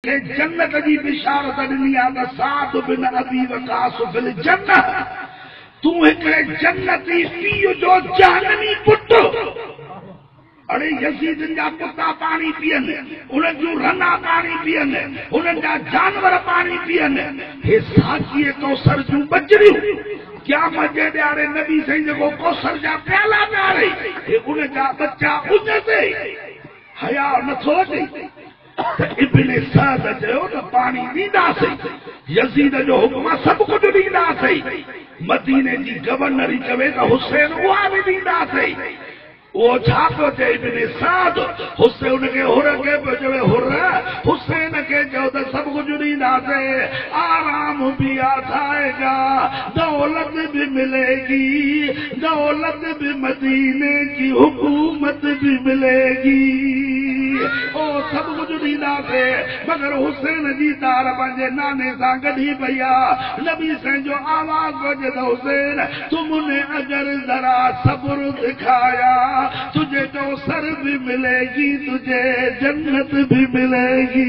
मूंखे जन्नत जी बिशारत ॾिनी आहे त साद बिन अबी वकास फिल जन्नत तू हिकिड़े जन्नती पीउ जो जहन्नमी पुटु। अरे यजीदन जा कुत्ता पानी पियनि, उन्हनि जूं रना पानी पियनि, उन्हनि जा जानवर पानी पियनि, हे साचीअ कौसर जूं बजरियूं क़यामत जे ॾियारे नबी साईं जेको कौसर जा प्याला पियारे हे उन जा बच्चा उन ते हया नथो अचे त इब्ने साद चयो त पानी ॾींदासीं, यजीद जो हुक्म सभु कुझु ॾींदासीं, मदीने जी गवर्नर ई चवे त हुसैन उहा बि ॾींदासीं। वो छा पियो चए इब्ने साद हुसैन खे हुर खे पियो चवे हुर हुसैन खे चयो त सभु कुझु ॾींदासीं, आराम भी आएगा, दौलत भी मिलेगी, दौलत भी मदीने की हुकूमत भी मिलेगी, ओ सभु कुझु ॾींदासीं, मगर हुसैन जी तार पंहिंजे नाने सां गॾी पई आहे। नबी साईं जो आवाज़ पहुचे त हुसैन तुमने अगर जरा सब्र दिखाया तुझे कौसर भी मिलेगी, तुझे जन्नत भी मिलेगी।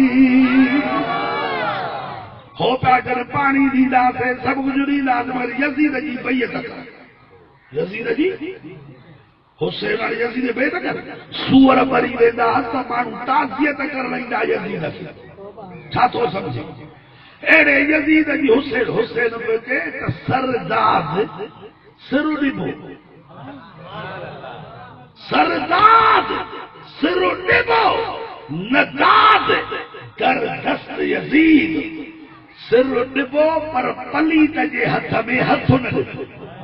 होता अगर पानी ॾींदासीं सभु कुझु ॾींदासीं, मगर यजीद जी बैत कर, यजीद जी हुसैन वारी यजीद बैत कर, सूअर भरी वेंदा त माण्हू ताज़ियत करण ईंदा यजीद खे, छा थो सम्झे अहिड़े यजीद जी हुसैन हुसैन पियो चए त सरदाद सिर ॾिबो, सरदाद सिर ॾिबो, नदाद कर दस्त यजीद, सिर ॾिबो पर पलीत जे हथ में हथ न ॾिबो,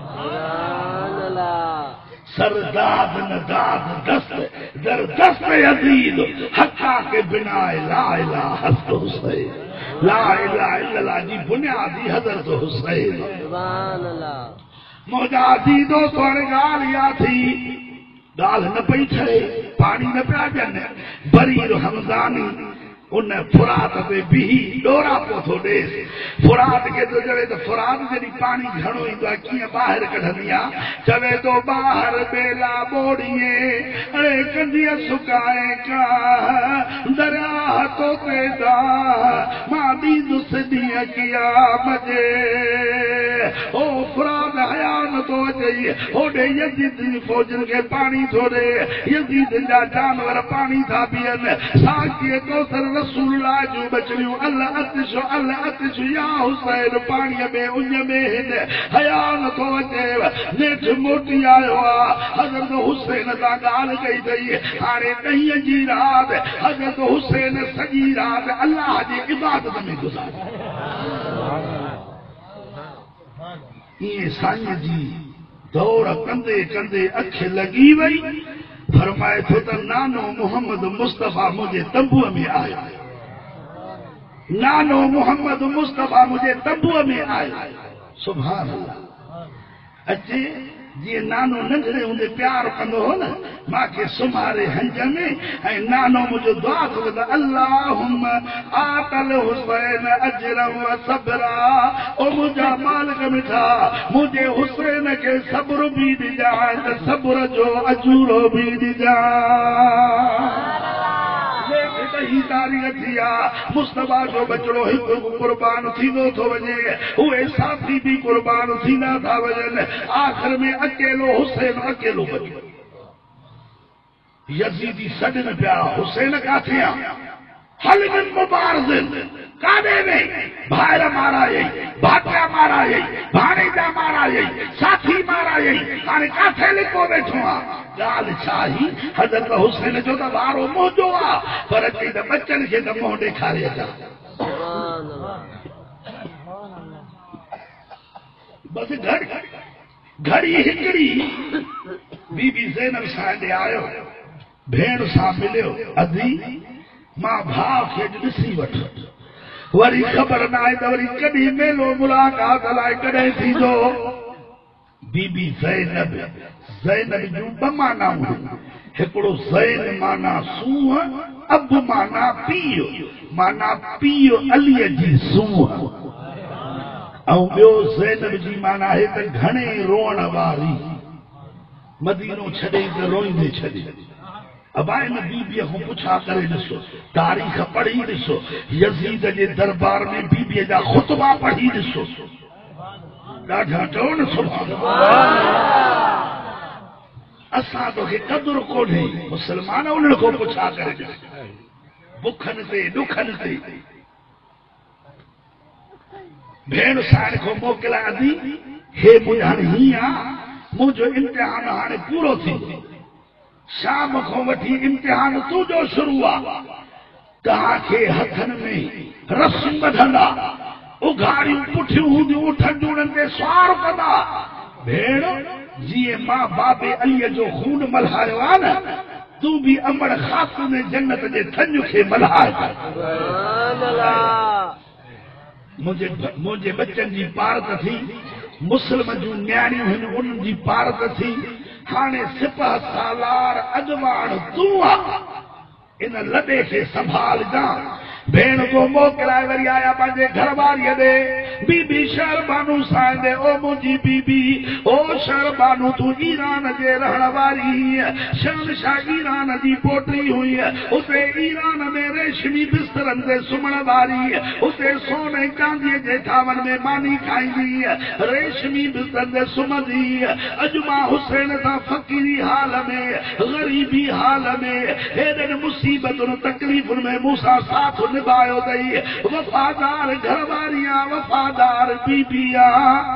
सरदाद नदाद दस्त दर दस्त यजीद, हक्का के बिना ला इलाहा हज़रत हुसैन, ला इलाहा इल्लल्लाह जी बुनियादी हज़रत हुसैन, सुभान अल्लाह। मुंहिंजा दीदो तोड़ ॻाल्हि इहा थी, ॻाल्हि न पई ठहे, पाणी न पिया ॾियनि, बरीर हमज़ानी उन फुरात ते बीही ॾोरा पियो थो ॾेसि, फुरात खे थो चवे त फुरात जॾहिं पाणी घणो ईंदो आहे कीअं ॿाहिरि कढंदी आहे, चवे थो ॿाहिरि बेला ॿोड़ीए अड़े कंदीअ सुकाए का दरिया तो पैदा मां ॾींदुसि ॾींहं क़यामत जे, ओ फुरात हया नथो अचे, होॾे यजीद जी फौजनि खे पाणी थो ॾे, यजीद जा जानवर पाणी था पीअनि, साॻीअ कौसर रसूलुल्लाह जो बचड़ियूं अल्लाह अतिश या हुसैन पाणीअ में उञ में हिन हया नथो अचे, नेठि मोटी आयो आहे, हज़रत हुसैन सां ॻाल्हि कई अथई, हाणे ॾहींअ जी राति हज़रत हुसैन सॼी राति अल्लाह जी इबादत में गुज़ारी। इएं साईं जी दौर कंदे कंदे अख लॻी वई, फरमाए थो त नानो मोहम्मद मुस्तफ़ा मुंहिंजे तंबूअ में आयो, नानो मोहम्मद मुस्तफ़ा मुंहिंजे तंबूअ में आयो, सुभान अल्लाह। अचे जीअं नानो नंढड़े हूंदे प्यार कंदो हो न, मूंखे सुम्हारे हंज में, ऐं नानो मुंहिंजो दुआ थो त अल्लाहुम्मा आतल हुसैन अजरा व सबरा, ओ मुंहिंजा मालिक मिठा मुंहिंजे हुसैन खे सब्र बि ॾिजांइ त सब्र जो अजूरो बि ॾिजांइ। ही तारीख़ थी आहे, मुस्तफ़ा जो बचड़ो हिकु कुर्बान थींदो थो वञे, उहे साथी बि कुर्बान थींदा था वञनि, आख़िर में अकेलो हुसैन अकेलो बचियो। यजीदी सॾनि पिया हुसैन काथे आहे, हल बिन मुबारज़िन काॾे में भाइर मारायई, भाटिया मारायई, भाणेजा मारायई, साथी मारायई, हाणे काथे लिखो वेठो आहे, ॻाल्हि छा ही, हज़रत हुसैन जो त वारो मुंहिंजो आहे, पर चई त बचनि खे त मुंहुं ॾेखारे अचां, बसि घड़ी हिकिड़ी बीबी ज़ैनब सां ॾे आयो, भेण सां मिलियो, अधी मां भाउ खे ॾिसी वठो, वरी ख़बर न आहे त वरी कॾहिं मेलो मुलाक़ात लाइ कॾहिं थींदो। बीबी ज़ैनब, ज़ैनब जूं ॿ मानाऊं, हिकिड़ो ज़ैन माना सूंह, अब माना पीउ अलीअ जी सूंह, ऐं ॿियो ज़ैनब जी माना आहे त घणे रोअण वारी, मदीनो छॾे त रोईंदे छॾे, अबाए न बीबीअ खां पुछा करे ॾिसो, तारीख़ पढ़ी ॾिसो, यज़ीद जे दरबार में बीबीअ जा ख़ुतबा पढ़ी ॾिसो, ॾाढा चओ न सुभाणे। असां तोखे क़दुरु कोन्हे, मुस्लमान उन्हनि खां पुछा करे ॾिस, बुखनि ते ॾुखनि ते। भेण साण खां मोकिलियां थी, हे मुंहिंजा हीअं मुंहिंजो इम्तिहान हाणे पूरो थींदो, शाम खां वठी इम्तिहान तुंहिंजो शुरू आहे। तव्हांखे हथनि में रस्म ॿधंदा, उघाड़ियूं पुठियूं हूंदियूं, उठनि उन्हनि ते सुवार कंदा। भेण जीअं मां बाबे अलीअ जो खून मल्हायो आहे न, तूं बि अमड़ ख़ातून जन्नत जे थञ खे मल्हाए। मुंहिंजे बच्चनि जी पारत थी, मुस्लिम जूं न्याणियूं आहिनि उन्हनि जी पारत थी, हाणे सिपह सालार अॻवान तूं आहे, इन लॾे खे संभालजां। भेण को मोकिलाए वरी आया पंहिंजे घर वारीअ ॾे, बीबी शहरबानू सां ॾे, ओ मुंहिंजी बीबी, ओ शहरबानू तूं ईरान जे रहण वारी, शहनशाह ईरान जी पोटी हुई, उते ईरान में रेशमी बिस्तरनि ते सुम्हण वारी, उते सोने चांदीअ जे थावनि में मानी खाईंदी, रेशमी बिस्तरनि ते सुम्हंदी। अॼु मां हुसैन सां फ़क़ीरी हाल में, ग़रीबी हाल में, हेॾनि मुसीबतुनि तकलीफ़ुनि में मूंसां साथ निभायो अथई। वफ़ादार घरवारियां, वफ़ादार बीबिया।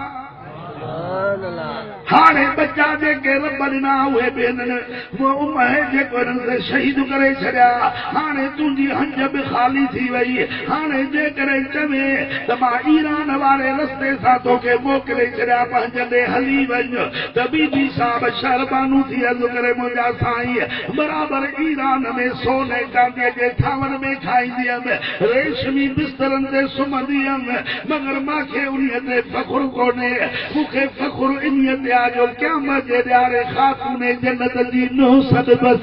हाणे बच्चा जेके रब ॾिना उहे बि जेको हिननि ते शहीद करे छॾिया, हाणे तुंहिंजी हंज बि ख़ाली थी वई। हाणे जेकॾहिं चवे त मां ईरान वारे रस्ते सां तोखे मोकिले छॾिया, पंहिंजे हली वञ, त बीबी साहब शहरबानू थी अर्ज़ु करे, मुंहिंजा साईं बराबरि ईरान में सोने चांदीअ जे थावनि में खाईंदी हुयमि, रेशमी बिस्तरनि ते सुम्हंदी हुयमि, मगर मूंखे उन्हीअ ते फ़ख़ुरु कोन्हे। मूंखे फ़ख़ुरु इन्हीअ ते आहे जो क़यामत जे ॾियारे ख़ातून जन्नत जी नूह सॾ बस।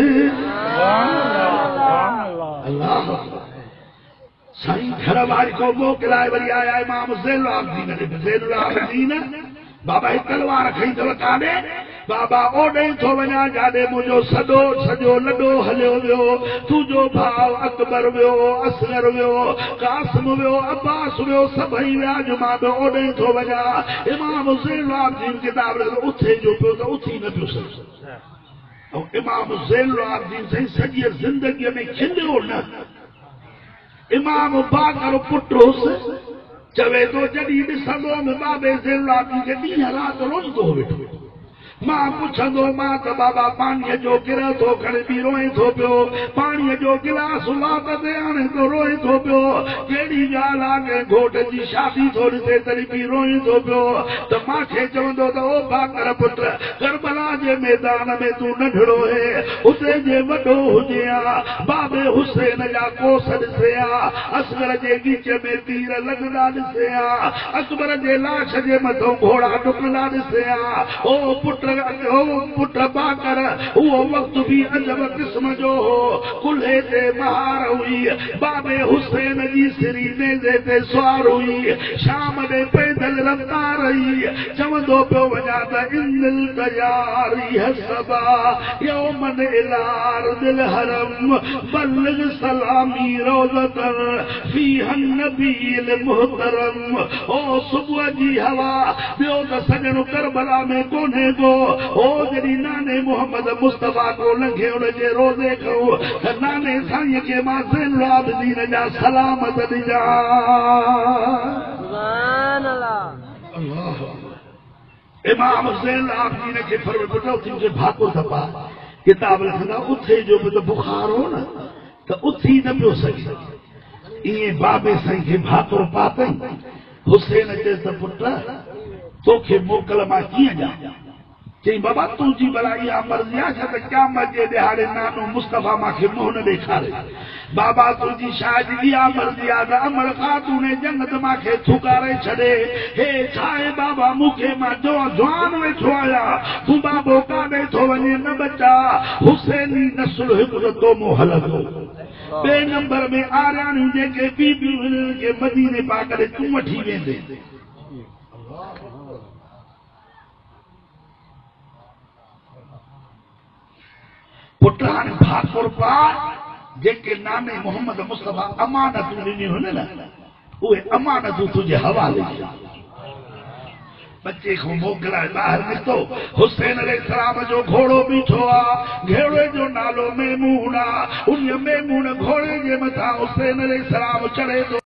साईं घर वारी को मोकिलाए वरी आया इमाम ज़ैनुल आबिदीन, बाबा ही तलवार खई अथव काॾे, बाबा ओॾे थो वञा जाॾे मुंहिंजो सॼो लॾो हलियो वियो, तुंहिंजो भाउ अकबर वियो, असगर वियो, कासिम वियो, अब्बास वियो, सभई विया, जो मां बि ओॾे थो वञा। इमाम ज़ैनुल आबिदीन किताब उथे जो पियो त उथी न पियो सघे। ऐं इमाम ज़ैनुल आबिदीन साईं सॼी ज़िंदगीअ में खिलियो न। इमाम बाकर पुटु हुउसि, चवे थो जॾहिं ॾिसंदो बाबे ज़ैनुल आबिदीन खे ॾींहं राति रोईंदो वेठो। मां पुछंदो मां त बाबा पाणीअ जो गिर थो खणे बि रोए थो पियो, पाणीअ जो गिलास लात ते आणे थो रोए थो पियो, कहिड़ी ॻाल्हि आहे, घोट जी शादी थो ॾिसे तॾहिं बि रोए थो पियो। त मूंखे चवंदो त ओ बाकर पुट, करबला जे मैदान में तूं नंढड़ो है, उते जे वॾो हुजे हा, बाबे हुसैन जा कोस ॾिसे हा, असगर जे गिच में तीर लॻंदा ॾिसे हा, अकबर जे लाश जे मथां घोड़ा डुकंदा ॾिसे हा। ओ पुट बाकर, उहो वक़्तु बि अजब क़िस्म जो हो, कुल्हे ते महार हुई, बाबे हुसैन जी सिरी नेज़े ते सुवार हुई, शाम ॾे पैदल रफ़्तार हुई, चवंदो पियो वञा त इंदिल तयारी हसबा यौमन इलार दिल हरम बल्लिग सलामी रोज़तन फीहन नबील मुहतरम। ओ सुबुह जी हवा ॿियो त सॼणो करबला में कोन्हे को, ओ जॾहिं नाने मोहम्मद मुस्तफ़ा को लंघे उनजे रोज़े खां, त नाने साईं खे मां ज़ैनुल आबिदीन जा सलामत ॾिजां। इमाम ज़ैनुल आबिदीन खे फरमायो भाकुर त पा, किताब लिखंदा उथे जो बि त बुखार हो न, त उथी न पियो सघे। ईअं बाबे साईं खे भाकुर पातई। हुसैन चए त पुट तोखे मोकल मां कीअं ॾियां? चई बाबा तुंहिंजी भला इहा मर्ज़ी आहे छा त क़यामत जे ॾिहाड़े नानो मुस्तफ़ा मूंखे मुंहुं न ॾेखारे? बाबा तुंहिंजी शायदि इहा मर्ज़ी आहे त अमर ख़ातून जन्नत मूंखे थुकारे छॾे। हे छा आहे बाबा, मूंखे मां जवान वेठो आहियां, तूं बाबो काॾे थो वञे? न बचा, हुसैनी नस्ल हिकु त तो मूं हलंदो, ॿिए नंबर में आरियाणियूं जेके बीबियूं खे मदीने पा करे तूं वठी वेंदे। पुट हाणे भाकुर पा जेके नाने मोहम्मद मुस्तफा अमानतूं ॾिनियूं हुन न उहे अमानतूं तुंहिंजे हवाले बच्चे को मोकिलाए ॿाहिरि निकितो हुसैन अलैहिस्सलाम जो घोड़ो बीठो आहे घोड़े जो नालो मेमून आहे उन मेमून घोड़े जे मथां हुसैन अलैहिस्सलाम चढ़े थो